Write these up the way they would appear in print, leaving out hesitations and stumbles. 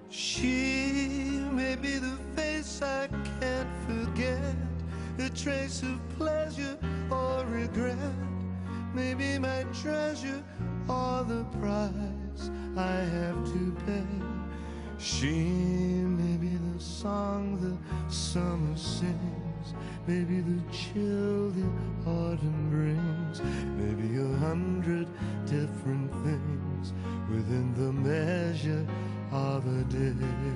She may be the face I can't forget, a trace of pleasure or regret, maybe my treasure or the price I have to pay. She may be the song the summer sings, maybe the chill the autumn brings, maybe 100 different things within the measure of a day.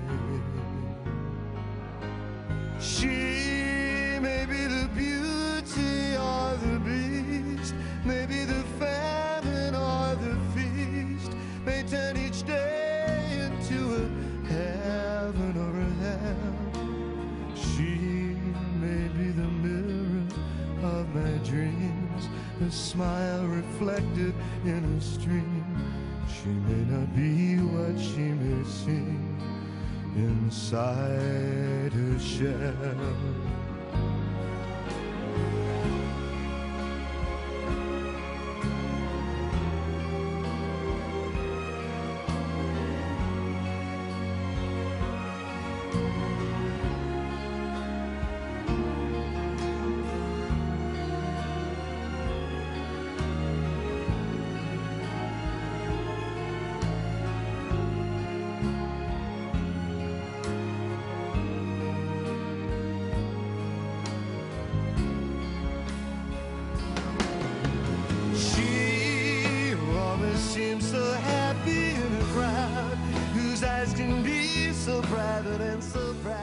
She may be the beauty or the beast, maybe the famine or the feast, may turn each day into a heaven or a hell. She may be the mirror of my dreams, a smile reflected in a stream. She may not be what she may seem inside her shell. Seems so happy in a crowd whose eyes can be so private and so proud.